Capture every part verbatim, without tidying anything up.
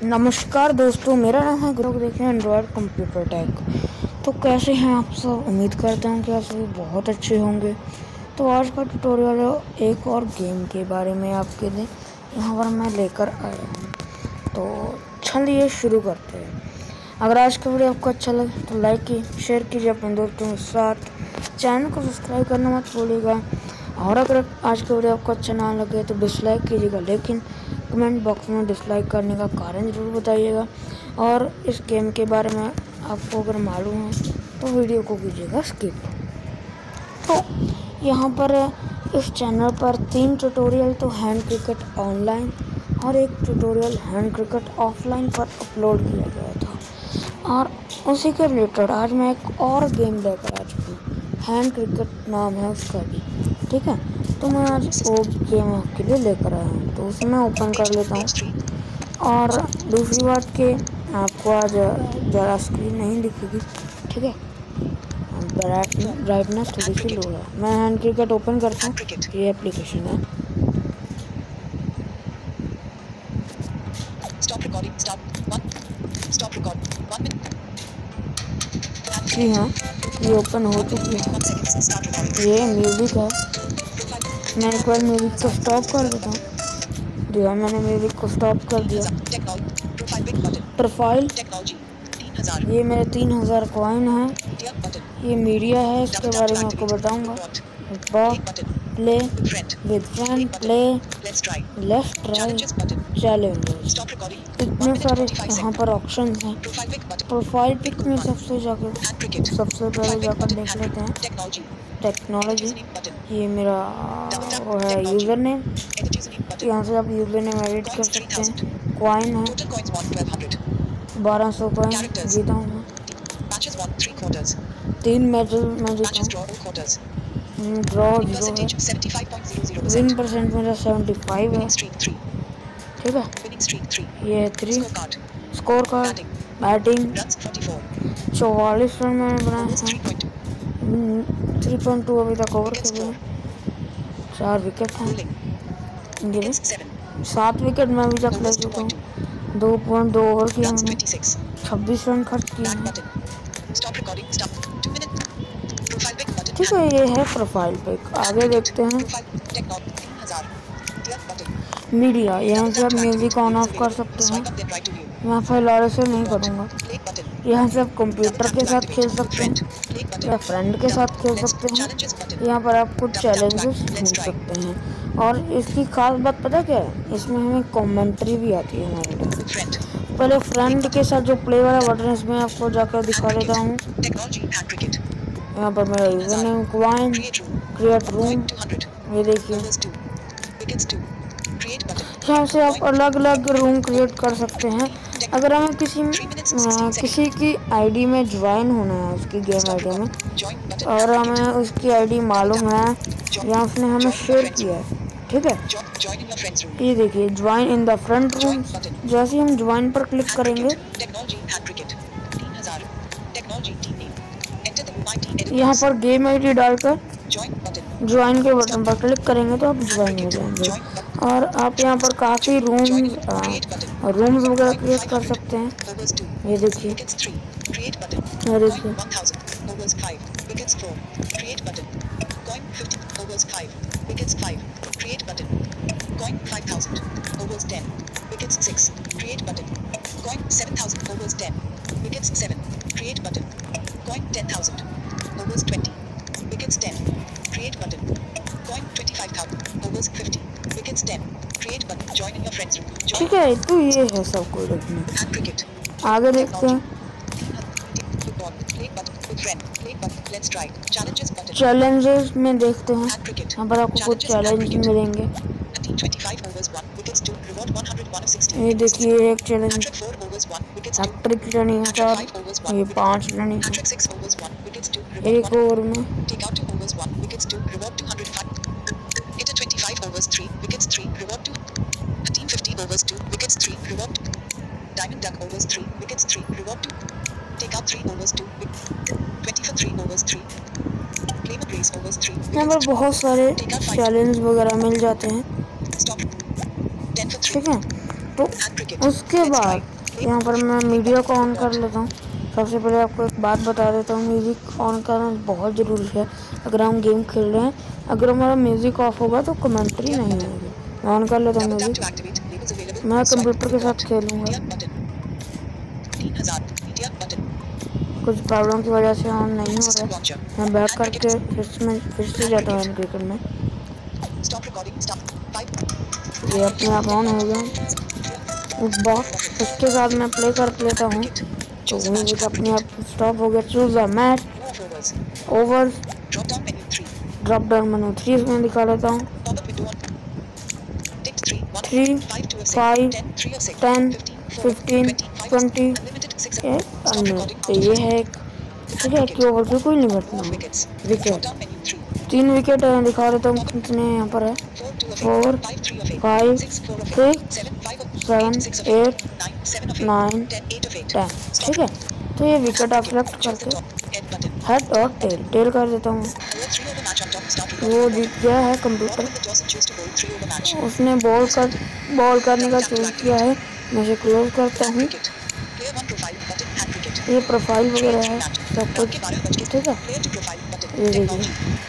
नमस्कार दोस्तों, मेरा नाम है गुरु। देखें एंड्रॉयड कंप्यूटर टेक। तो कैसे हैं आप सब? उम्मीद करता हूं कि आप सभी बहुत अच्छे होंगे। तो आज का ट्यूटोरियल है एक और गेम के बारे में आपके लिए यहाँ पर मैं लेकर आया हूँ। तो चलिए शुरू करते हैं। अगर आज का वीडियो आपको अच्छा लगे तो लाइक कीजिए, शेयर कीजिए अपने दोस्तों के साथ, चैनल को सब्सक्राइब करना मत भूलिएगा। और अगर आज का वीडियो आपको अच्छा ना लगे तो डिसलाइक कीजिएगा, लेकिन कमेंट बॉक्स में डिसलाइक करने का कारण ज़रूर बताइएगा। और इस गेम के बारे में आपको अगर मालूम है तो वीडियो को कीजिएगा स्किप। तो यहाँ पर इस चैनल पर तीन ट्यूटोरियल तो हैंड क्रिकेट ऑनलाइन और एक ट्यूटोरियल हैंड क्रिकेट ऑफलाइन पर अपलोड किया गया था। और उसी के रिलेटेड आज मैं एक और गेम लेकर आ चुकी हूँ। हैंड क्रिकेट नाम है उसका भी, ठीक है। तो मैं आज वो गेम आपके लिए लेकर आया हूँ, तो उसमें ओपन कर लेता हूँ। और दूसरी बात कि आपको आज ज़रा स्क्रीन नहीं दिखेगी, ठीक है। ब्राइटनेस थोड़ी सी लो है। मैं हैंड क्रिकेट ओपन करता हूँ, ये एप्लीकेशन है। जी हाँ, ये ओपन हो चुकी है। ये म्यूजिक है। मैं एक बार म्यूजिक को स्टॉप कर देता हूँ। जी हाँ, मैंने म्यूजिक को स्टॉप कर दिया। प्रोफाइल, ये मेरे तीन हज़ार कॉइन है। ये मीडिया है, इसके बारे में आपको बताऊंगा। Box, play with friend, play, left right, challenges, इतने सारे यहाँ पर ऑप्शन हैं। प्रोफाइल पिक में सबसे जाकर सबसे पहले जाकर देख लेते हैं टेक्नोलॉजी। ये मेरा वो है यूज़र नेम। यहाँ से आप यूज़र नेम एडिट कर सकते हैं। कॉइन है बारह सौ कॉइन जीता हूँ मैं। तीन मैचेस में जीता हूँ। ड्रॉ जीरो है। विन परसेंट मेरा सेवेंटी फाइव है, ठीक है। ये है थ्री स्कोर कार्ड। बैटिंग चौवालीस रन मैंने बनाए हैं। थ्री पॉइंट टू अभी तक ओवर खेले हैं। चार विकेट हैं। गिरे सात विकेट मैं अभी तक ले चुका हूँ। दो पॉइंट दो ओवर किया मैंने। छब्बीस रन खर्च किए हैं, ठीक है। ये है प्रोफाइल पिक। आगे देखते हैं मीडिया। यहाँ से आप म्यूजिक ऑन ऑफ कर सकते हैं। मैं फिलहाल से नहीं करूँगा। यहाँ से आप कंप्यूटर के साथ खेल सकते हैं या फ्रेंड के साथ खेल सकते हैं। यहाँ पर आप कुछ चैलेंजेस ढूंढ सकते हैं। और इसकी खास बात पता क्या है, इसमें हमें कमेंट्री भी आती है हमारे। पहले फ्रेंड के साथ जो प्ले वाला बटन है इसमें आपको जाकर दिखा देता हूँ। यहाँ पर मेरा user name coin, create room, ये देखिए। यहाँ से आप अलग अलग रूम क्रिएट कर सकते हैं। अगर हमें किसी आ, किसी की आईडी में ज्वाइन होना है, उसकी गेम आईडी में, और हमें उसकी आईडी मालूम है या उसने हमें शेयर किया है, ठीक है। ये देखिए join in the front room. जैसे हम ज्वाइन पर क्लिक करेंगे, यहाँ पर गेम आईडी डालकर ज्वाइन के बटन पर क्लिक करेंगे तो आप ज्वाइन हो जाएंगे। और आप यहाँ पर काफ़ी रूम्स रूम्स वगैरह क्रिएट कर सकते हैं। ये देखिए, ये देखिए ठीक है। तो ये है सब कुछ देखने। आगे देखते हैं चैलेंजेस में। देखते हैं यहाँ पर आपको कुछ चैलेंज मिलेंगे। ये देखिए एक चैलेंज हैट्रिक लेनी है चार, ये पाँच लेनी है एक ओवर में। यहाँ पर बहुत सारे चैलेंज वगैरह मिल जाते हैं, ठीक है। तो उसके बाद यहाँ पर मैं मीडिया को ऑन कर लेता हूँ। सबसे पहले आपको एक बात बता देता हूँ, म्यूज़िक ऑन करना बहुत ज़रूरी है अगर हम गेम खेल रहे हैं। अगर हमारा म्यूज़िक ऑफ होगा तो कमेंट्री नहीं होगी। मैं ऑन कर लेता हूँ म्यूज़िक। मैं कंप्यूटर के साथ खेलूँगा। कुछ प्रॉब्लम की वजह से ऑन नहीं हो रहा है। मैं बैक करके फिर से फिर से जाता हूँ क्रिकेट में। ये अपने आप ऑन हो गया। उसके साथ मैं प्ले कर लेता हूँ तो म्यूजिक अपने आप स्टॉप हो गया। Choose a match, over, drop down menu three इसमें दिखा लेता हूँ। Three, five, ten, fifteen, twenty, तो ये है। ठीक है कि ओवर पे कोई लिमिट ना हो। विकेट, तीन विकेट दिखा देता हूँ कितने यहाँ पर है। Four, five, six, seven, eight, nine, ten. ठीक है, तो ये विकेट आप सेलेक्ट करके हेड और टेल टेल कर देता हूँ। वो जीत गया है कंप्यूटर। उसने बॉल कर बॉल करने का चूज किया है। मैं इसे क्लोज करता हूँ। ये प्रोफाइल वगैरह है सब कुछ। ठीक है, ये देखिए,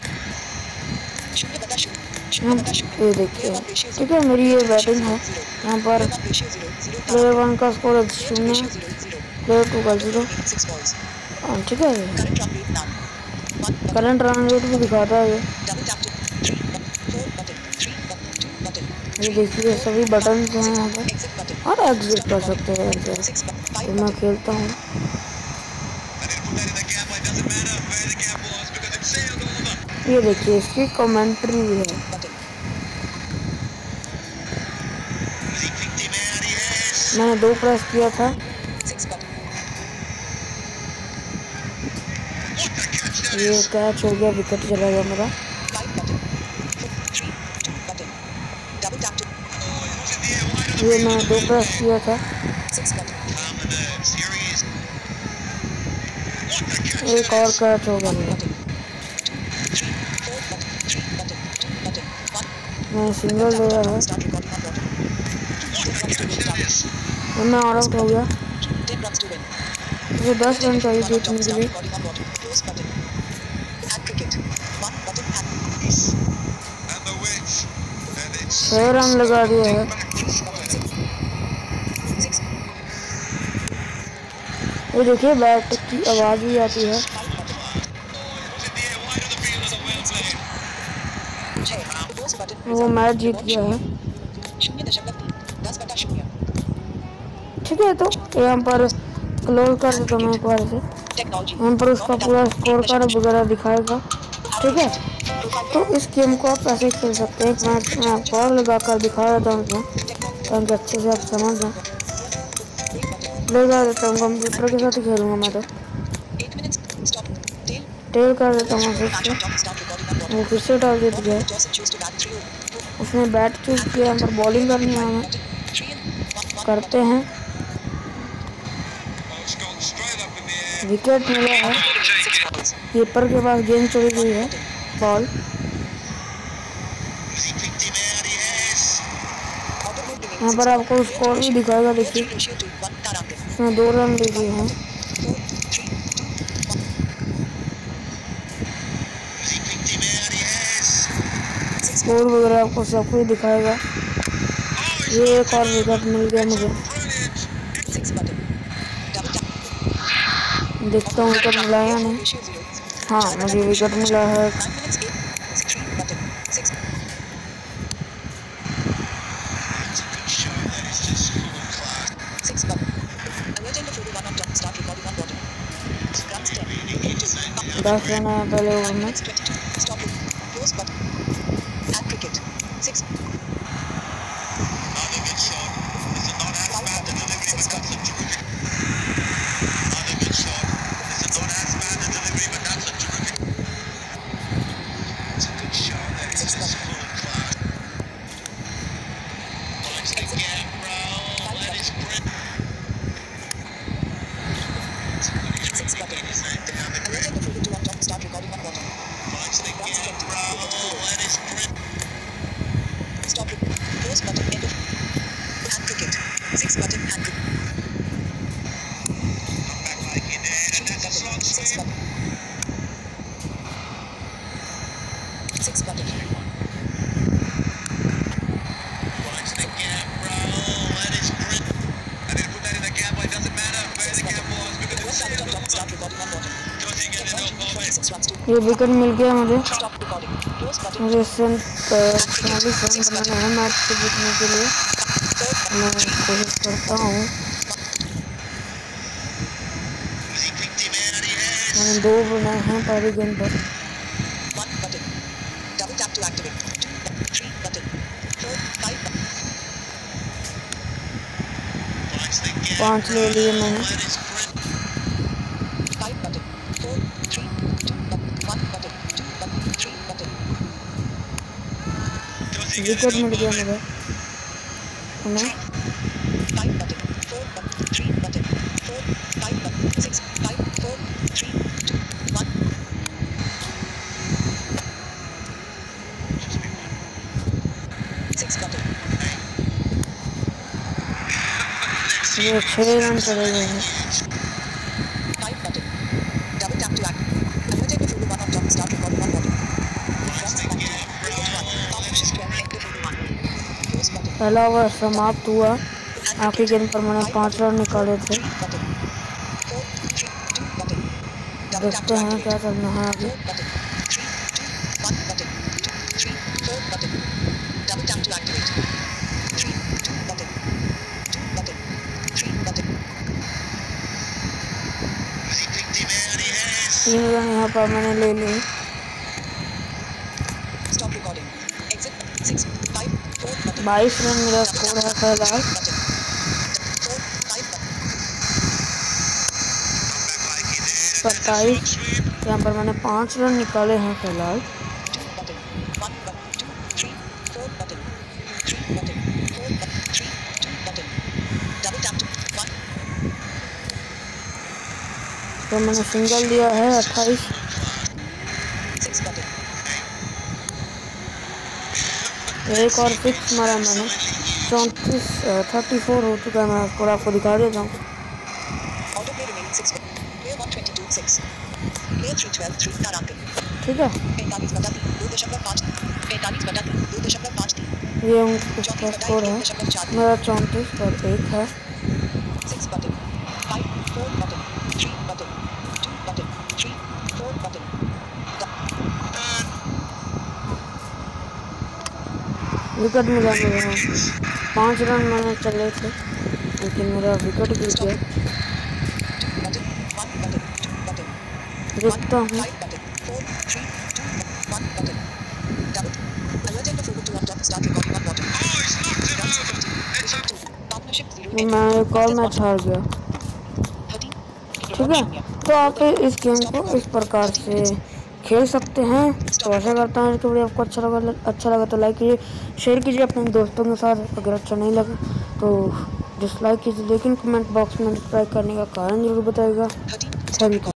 ये देखिए। ठीक है, मेरी ये बैटिंग है। यहाँ पर प्लेयर वन का स्कोर शून्य, प्लेयर टू का जीरो। ठीक है, करंट रन रेट भी दिखाता है ये। ये देखिए सभी बटन हैं यहाँ पर, और एग्जिट कर सकते हैं ऐसे। तो मैं खेलता हूँ। ये देखिए इसकी कमेंट्री भी है। मैंने दो प्रेस किया था। ये कैच हो गया, विकेट चला गया मेरा। ये मैंने दो प्रेस किया था। एक और कैच हो गया मेरा। मैंने सिंगल लिया है। मैं ऑल आउट हो गया। मुझे दस रन चाहिए जीतने के लिए। छह रन लगा दिया है। ये देखिए बैट की आवाज भी आती है। वो मैच जीत गया है। ठीक है, तो यहाँ पर क्लोज कर देता हूँ एक बार से। यहाँ पर उसका पूरा स्कोर कार्ड वगैरह दिखाएगा। ठीक है, तो इस गेम को आप ऐसे खेल सकते हैं। एक मैच में आपको और लगा कर दिखा देता हूँ ताकि अच्छे से आप समझ जाएं। ले जा देता हूँ, कंप्यूटर के साथ ही खेलूँगा मैं। तो टेल कर देता हूँ फिर से। वो फिर से डाल जीत गया। उसने बैट चूज किया। यहाँ पर बॉलिंग करनी है, हमें करते हैं। विकेट मिला है। कीपर के पास गेंद चली गई है, बॉल। यहाँ पर आपको स्कोर भी दिखाएगा। देखिए उसने दो रन ले लिए हैं। स्कोर वगैरह आपको सब कुछ दिखाएगा। ये एक और विकेट मिल गया मुझे। देखता हूँ विकेट मिला या नहीं। हाँ, मुझे विकेट मिला है। दस रन है पहले ओवर में। Stop. Pause button. End of. And cricket. Six button. And cricket. Six button. Six button. Watch the gap, bro. That is great. I didn't put that in the gap, but it doesn't matter where the gap was because it was still the ball. Start recording one button. Because he gets no comment. ये wicket मिल गया मुझे। Stop recording. Close button. मुझे इससे finally run बनाना है match को जीतने के लिए। मैं कोशिश करता हूँ। मैंने दो बनाए हैं पहली गेंद पर। One button. Double tap to activate. Two, three button. Four, five button. पांच ले लिए मैंने। Five button. Four, three, two button. One button. Two button. Three button. Wicket मिल गया मुझे। उन्हें Five button. Four button. Three button. Four, five button. Six, five, four, three, two, one. Six button. ये छह रन चले गए हैं। Five button. Double tap to act. Unlimited with Hulu one on top. Start recording one button. First button. Wicket one. Partnership square. End with Hulu one. Close button. पहला over समाप्त हुआ। आखिरी गेंद पर मैंने पांच रन निकाले थे। Three button. Four, three, two button. Double tap देखते to हैं activate. क्या करना है आगे। Four button. Three, two, one button. Two, three, four button. Double tap to activate. Three, two button. Two button. Three button. तीन run यहाँ पर मैंने ले लिए। Stop recording. Exit. Six, five, four button. बाईस रन मेरा स्कोर है फिलहाल। Button. Four, five button. सत्ताईस। यहाँ पर मैंने पाँच रन निकाले हैं फिलहाल। Two button. One button. Two, three, four button. Three button. Four button. Three, two button. Double tap to one. तो मैंने सिंगल दिया है अट्ठाईस। Six button. एक और सिक्स मारा मैंने। चौंतीस थर्टी फोर हो चुका है। मैं स्कोर आपको दिखा देता हूँ। Autoplay remaining six button. Clear one twenty-two six. Clear three twelve three नारांकन. ठीक है, पैंतालीस बटा तीन दो दशमलव पाँच पैंतालीस बटा तीन दो दशमलव पाँच तीन ये उनका स्कोर है। मेरा चौंतीस और एक है। Six button. Five, four button. Three button. Two button. Three, four button. Wicket मिला मुझे। पाँच रन मैंने चले थे लेकिन मेरा विकेट गिर गया। Two button. One button. Two button. देखता हूँ। Five button. Four, three, two, one button. Double. Alert and Fugu two on top. Start recording one button. Runs fifty. Vision two. Partnership zero. मैं एक और match हार गया। Thirty. ठीक है, तो आप इस गेम को इस प्रकार से खेल सकते हैं। तो ऐसा करता हूँ कि वीडियो आपको अच्छा लगा अच्छा लगा तो लाइक कीजिए, शेयर कीजिए अपने दोस्तों के साथ। अगर अच्छा नहीं लगा तो डिसलाइक कीजिए, लेकिन कमेंट बॉक्स में डिसलाइक करने का कारण जरूर बताइएगा। Thank you.